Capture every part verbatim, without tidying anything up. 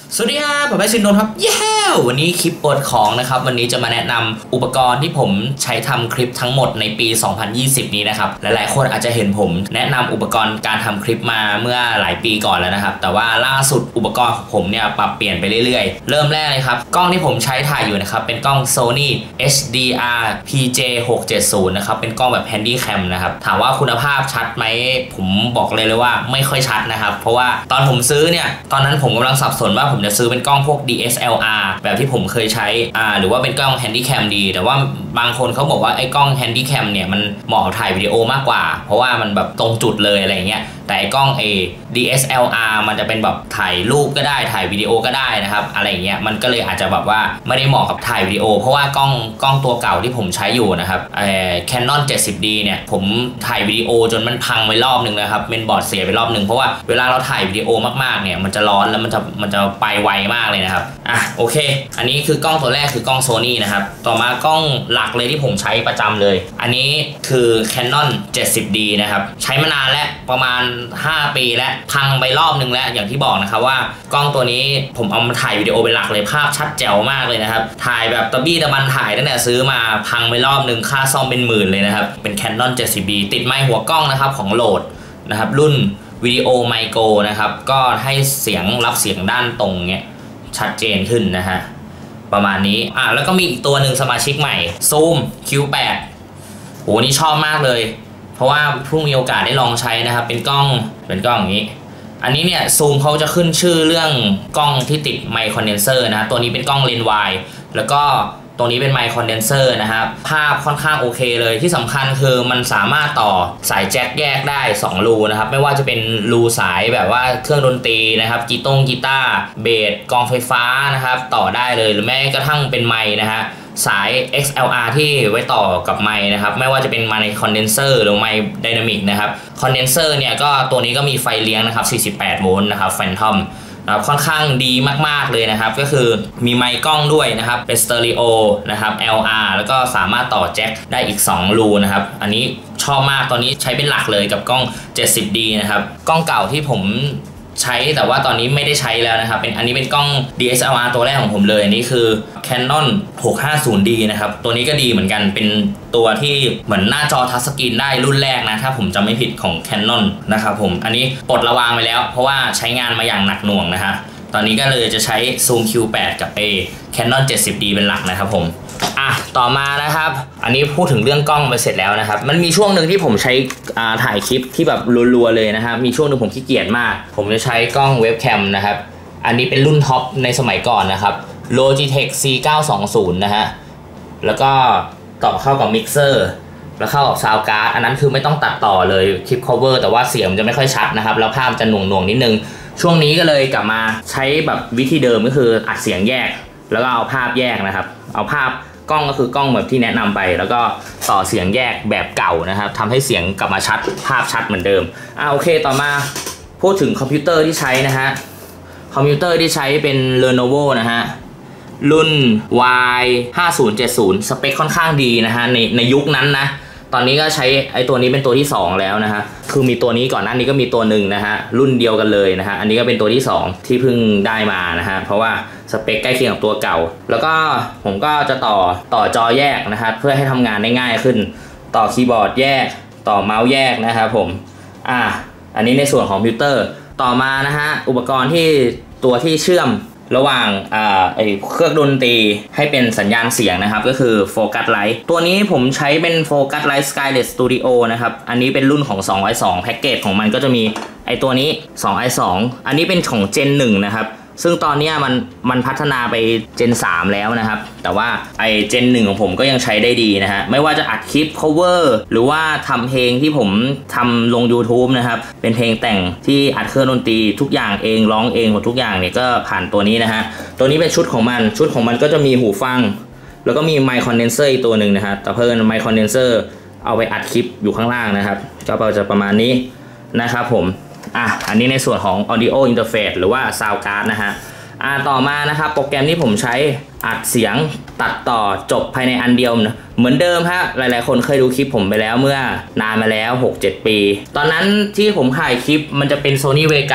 สวัสดีครับผมแม่ชินนท์ครับเย้วันนี้คลิปเปิดของนะครับวันนี้จะมาแนะนำอุปกรณ์ที่ผมใช้ทำคลิปทั้งหมดในปีสองพันยี่สิบนี้นะครับหลายๆคนอาจจะเห็นผมแนะนำอุปกรณ์การทำคลิปมาเมื่อหลายปีก่อนแล้วนะครับแต่ว่าล่าสุดอุปกรณ์ของผมเนี่ยปรับเปลี่ยนไปเรื่อยๆเริ่มแรกเลยครับกล้องที่ผมใช้ถ่ายอยู่นะครับเป็นกล้อง Sony เอช ดี อาร์ พี เจ หกเจ็ดศูนย์นะครับเป็นกล้องแบบ Handycam นะครับถามว่าคุณภาพชัดไหมผมบอกเลยเลยว่าไม่ค่อยชัดนะครับเพราะว่าตอนผมซื้อเนี่ยตอนนั้นผมกำลังสับสนว่าผมจะซื้อเป็นกล้องพวก ดี เอส แอล อาร์ แบบที่ผมเคยใช้อ่าหรือว่าเป็นกล้อง Handycam ดีแต่ว่าบางคนเขาบอกว่าไอ้กล้อง Handycam เนี่ยมันเหมาะถ่ายวิดีโอมากกว่าเพราะว่ามันแบบตรงจุดเลยอะไรเงี้ยแต่กล้องไอ้ ดี เอส แอล อาร์ มันจะเป็นแบบถ่ายรูปก็ได้ถ่ายวิดีโอก็ได้นะครับอะไรเงี้ยมันก็เลยอาจจะแบบว่าไม่ได้เหมาะกับถ่ายวิดีโอเพราะว่ากล้องกล้องตัวเก่าที่ผมใช้อยู่นะครับเอ่อ Canon เจ็ดสิบดี เนี่ยผมถ่ายวิดีโอจนมันพังไปรอบนึงนะครับเมนบอร์ดเสียไปรอบนึงเพราะว่าเวลาเราถ่ายวิดีโอมากๆเนี่ยมันจะร้อนแล้วมันจะมันจะไปไวมากเลยนะครับอ่ะโอเคอันนี้คือกล้องตัวแรกคือกล้อง Sony นะครับต่อมากล้องหลักเลยที่ผมใช้ประจำเลยอันนี้คือ Canon เจ็ดสิบดี นะครับใช้มานานแล้วประมาณห้าปีแล้วพังไปรอบนึงแล้วอย่างที่บอกนะครับว่ากล้องตัวนี้ผมเอามาถ่ายวิดีโอเป็นหลักเลยภาพชัดแจ๋วมากเลยนะครับถ่ายแบบตะบี้ตะบันถ่ายตั้งแต่ซื้อมาพังไปรอบนึงค่าซ่อมเป็นหมื่นเลยนะครับเป็น Canon เจ็ดสิบดี ติดไมค์หัวกล้องนะครับของโหลดนะครับรุ่นวิดีโอไมโครนะครับก็ให้เสียงรับเสียงด้านตรงเนี้ยชัดเจนขึ้นนะฮะประมาณนี้อ่ะแล้วก็มีอีกตัวหนึ่งสมาชิกใหม่ Zoom คิว แปด โหนี่ชอบมากเลยเพราะว่าเพิ่งมีโอกาสได้ลองใช้นะครับเป็นกล้องเป็นกล้องอย่างนี้อันนี้เนี่ยซูมเขาจะขึ้นชื่อเรื่องกล้องที่ติดไมค์คอนเดนเซอร์นะตัวนี้เป็นกล้องเลนส์วายแล้วก็ตรงนี้เป็นไมค์คอนเดนเซอร์นะครับภาพค่อนข้างโอเคเลยที่สำคัญคือมันสามารถต่อสายแจ็คแยกได้สองรูนะครับไม่ว่าจะเป็นรูสายแบบว่าเครื่องดนตรีนะครับกีตงกีตาร์เบสกองไฟฟ้านะครับต่อได้เลยหรือแม้กระทั่งเป็นไมค์นะฮะสาย เอ็กซ์ แอล อาร์ ที่ไว้ต่อกับไมค์นะครับไม่ว่าจะเป็นไมค์คอนเดนเซอร์หรือไมค์ไดนามิกนะครับคอนเดนเซอร์เนี่ยก็ตัวนี้ก็มีไฟเลี้ยงนะครับสี่สิบแปดโวลต์นะครับแฟนทอมนะครับค่อนข้างดีมากๆเลยนะครับก็คือมีไมค์กล้องด้วยนะครับเป็นสเตอริโอนะครับ แอล อาร์ แล้วก็สามารถต่อแจ็คได้อีกสองรูนะครับอันนี้ชอบมากตอนนี้ใช้เป็นหลักเลยกับกล้อง เจ็ดสิบดี นะครับกล้องเก่าที่ผมใช้แต่ว่าตอนนี้ไม่ได้ใช้แล้วนะครับเป็นอันนี้เป็นกล้อง ดี เอส แอล อาร์ ตัวแรกของผมเลยอันนี้คือ Canon หกห้าศูนย์ดี นะครับตัวนี้ก็ดีเหมือนกันเป็นตัวที่เหมือนหน้าจอทัชสกรีนได้รุ่นแรกนะถ้าผมจำไม่ผิดของ Canon นะครับผมอันนี้ปลดระวางไปแล้วเพราะว่าใช้งานมาอย่างหนักหน่วงนะฮะตอนนี้ก็เลยจะใช้ Zoom คิว แปด กับ Canon เจ็ดสิบดี เป็นหลักนะครับผมอ่ะต่อมานะครับอันนี้พูดถึงเรื่องกล้องไปเสร็จแล้วนะครับมันมีช่วงหนึ่งที่ผมใช้อ่าถ่ายคลิปที่แบบรัวๆเลยนะครับมีช่วงหนึ่งผมขี้เกียจมากผมจะใช้กล้องเว็บแคมนะครับอันนี้เป็นรุ่นท็อปในสมัยก่อนนะครับ Logitech ซี เก้าสองศูนย์ นะฮะแล้วก็ต่อเข้ากับมิกเซอร์แล้วเข้ากับซาวด์การ์ดอันนั้นคือไม่ต้องตัดต่อเลยคลิป cover แต่ว่าเสียงจะไม่ค่อยชัดนะครับแล้วภาพจะหน่วงๆนิดนึงช่วงนี้ก็เลยกลับมาใช้แบบวิธีเดิมก็คืออัดเสียงแยกแล้วก็เอาภาพแยกนะครับเอาภาพกล้องก็คือกล้องแบบที่แนะนำไปแล้วก็ต่อเสียงแยกแบบเก่านะครับทำให้เสียงกลับมาชัดภาพชัดเหมือนเดิมอ่าโอเคต่อมาพูดถึงคอมพิวเตอร์ที่ใช้นะฮะคอมพิวเตอร์ที่ใช้เป็น Lenovo นะฮะรุ่น วาย ห้าศูนย์เจ็ดศูนย์ สเปคค่อนข้างดีนะฮะในในยุคนั้นนะตอนนี้ก็ใช้ไอ้ตัวนี้เป็นตัวที่สองแล้วนะฮะคือมีตัวนี้ก่อนหน้านี้ก็มีตัวหนึ่งนะฮะรุ่นเดียวกันเลยนะฮะอันนี้ก็เป็นตัวที่สองที่เพิ่งได้มานะฮะเพราะว่าสเปคใกล้เคียงกับตัวเก่าแล้วก็ผมก็จะต่อต่อจอแยกนะครับเพื่อให้ทำงานได้ง่ายขึ้นต่อคีย์บอร์ดแยกต่อเมาส์แยกนะครับผมอ่าอันนี้ในส่วนของคอมพิวเตอร์ต่อมานะฮะอุปกรณ์ที่ตัวที่เชื่อมระหว่างอ่าไอเครื่องดนตรีให้เป็นสัญญาณเสียงนะครับก็คือโฟกัสไลท์ตัวนี้ผมใช้เป็นโฟกัสไลท์ Skylet Studio นะครับอันนี้เป็นรุ่นของ สองร้อยสอง แพ็กเกจของมันก็จะมีไอตัวนี้ สองร้อยสอง อันนี้เป็นของ Gen หนึ่ง นะครับซึ่งตอนนี้มันมันพัฒนาไป Gen สาม แล้วนะครับแต่ว่าไอ Gen หนึ่ง ของผมก็ยังใช้ได้ดีนะฮะไม่ว่าจะอัดคลิป cover หรือว่าทำเพลงที่ผมทำลง YouTube นะครับเป็นเพลงแต่งที่อัดเครื่องดนตรีทุกอย่างเองร้องเองหมดทุกอย่างเนี่ยก็ผ่านตัวนี้นะฮะตัวนี้เป็นชุดของมันชุดของมันก็จะมีหูฟังแล้วก็มีไมค์คอนเดนเซอร์อีกตัวหนึ่งนะครับแต่เพิ่มไมค์คอนเดนเซอร์เอาไปอัดคลิปอยู่ข้างล่างนะครับก็จะประมาณนี้นะครับผมอ่ะอันนี้ในส่วนของ audio interface หรือว่า sound card นะฮะอ่าต่อมานะครับโปรแกรมที่ผมใช้อัดเสียงตัดต่อจบภายในอันเดียวนะเหมือนเดิมฮะหลายๆคนเคยดูคลิปผมไปแล้วเมื่อนานมาแล้ว หกเจ็ด ปีตอนนั้นที่ผมถ่ายคลิปมันจะเป็น Sony Vegas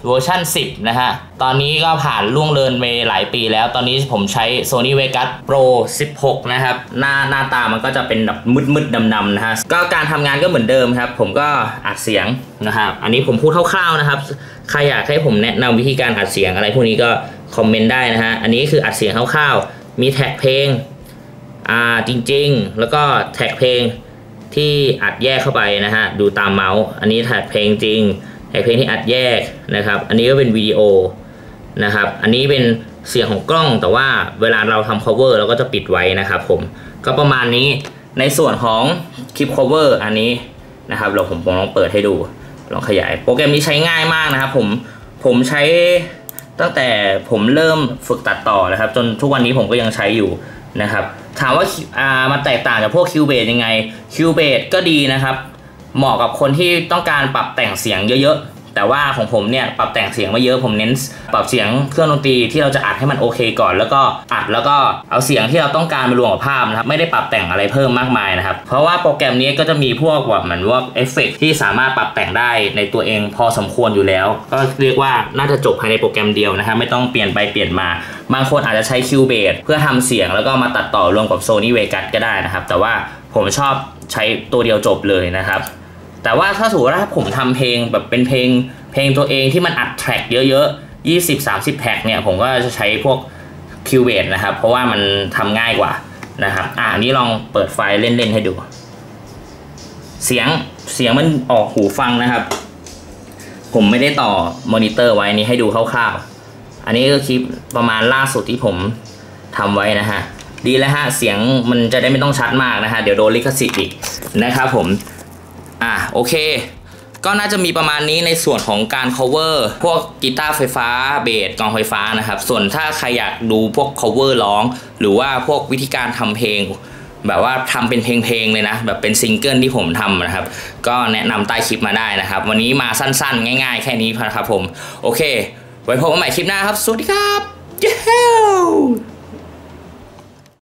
เวอร์ชันสิบนะฮะตอนนี้ก็ผ่านล่วงเลยไปหลายปีแล้วตอนนี้ผมใช้ Sony Vegas Pro สิบหกนะครับหน้าหน้าตามันก็จะเป็นแบบมืดๆดำๆนะฮะก็การทำงานก็เหมือนเดิมครับผมก็อัดเสียงนะครับอันนี้ผมพูดคร่าวๆนะครับใครอยากให้ผมแนะนำวิธีการอัดเสียงอะไรพวกนี้ก็คอมเมนต์ได้นะฮะอันนี้คืออัดเสียงคร่าวๆมีแท็กเพลงอ่าจริงๆแล้วก็แท็กเพลงที่อัดแยกเข้าไปนะฮะดูตามเมาส์อันนี้แท็กเพลงจริงแท็กเพลงที่อัดแยกนะครับอันนี้ก็เป็นวิดีโอนะครับอันนี้เป็นเสียงของกล้องแต่ว่าเวลาเราทำ cover เราก็จะปิดไว้นะครับผมก็ประมาณนี้ในส่วนของคลิป cover อันนี้นะครับเราผมผมลองเปิดให้ดูลองขยายโปรแกรมนี้ใช้ง่ายมากนะครับผมผมใช้ตั้งแต่ผมเริ่มฝึกตัดต่อนะครับจนทุกวันนี้ผมก็ยังใช้อยู่นะครับถามว่าอ่ามันแตกต่างจากพวก Cubase ยังไง Cubase ก็ดีนะครับเหมาะกับคนที่ต้องการปรับแต่งเสียงเยอะๆแต่ว่าของผมเนี่ยปรับแต่งเสียงไม่เยอะผมเน้นปรับเสียงเครื่องดนตรีที่เราจะอัดให้มันโอเคก่อนแล้วก็อัดแล้วก็เอาเสียงที่เราต้องการมารวมกับภาพนะครับไม่ได้ปรับแต่งอะไรเพิ่มมากมายนะครับเพราะว่าโปรแกรมนี้ก็จะมีพวกแบบเหมือนว่าเอฟเฟกต์ที่สามารถปรับแต่งได้ในตัวเองพอสมควรอยู่แล้วก็เรียกว่าน่าจะจบภายในโปรแกรมเดียวนะครับไม่ต้องเปลี่ยนไปเปลี่ยนมาบางคนอาจจะใช้ Cubase เพื่อทำเสียงแล้วก็มาตัดต่อรวมกับ Sony Vegas ก็ได้นะครับแต่ว่าผมชอบใช้ตัวเดียวจบเลยนะครับแต่ว่าถ้าสมมติว่าผมทำเพลงแบบเป็นเพลงเพลงตัวเองที่มันอัดแทร็กเยอะๆ ยี่สิบ สามสิบ แทร็กเนี่ยผมก็จะใช้พวก Cubase นะครับเพราะว่ามันทำง่ายกว่านะครับอ่านี้ลองเปิดไฟล์เล่นๆให้ดูเสียงเสียงมันออกหูฟังนะครับผมไม่ได้ต่อมอนิเตอร์ไว้นี้ให้ดูคร่าวๆอันนี้ก็คลิปประมาณล่าสุดที่ผมทำไว้นะฮะดีแล้วฮะเสียงมันจะได้ไม่ต้องชัดมากนะฮะเดี๋ยวโดนลิขสิทธิ์อีกนะครับผมอ่ะโอเคก็น่าจะมีประมาณนี้ในส่วนของการ cover พวกกีตาร์ไฟฟ้าเบสกลองไฟฟ้านะครับส่วนถ้าใครอยากดูพวก cover ร้องหรือว่าพวกวิธีการทำเพลงแบบว่าทำเป็นเพลงๆเลยนะแบบเป็นซิงเกิลที่ผมทำนะครับก็แนะนำใต้คลิปมาได้นะครับวันนี้มาสั้นๆง่ายๆแค่นี้นะครับผมโอเคไว้พบกันใหม่คลิปหน้าครับสวัสดีครับเย้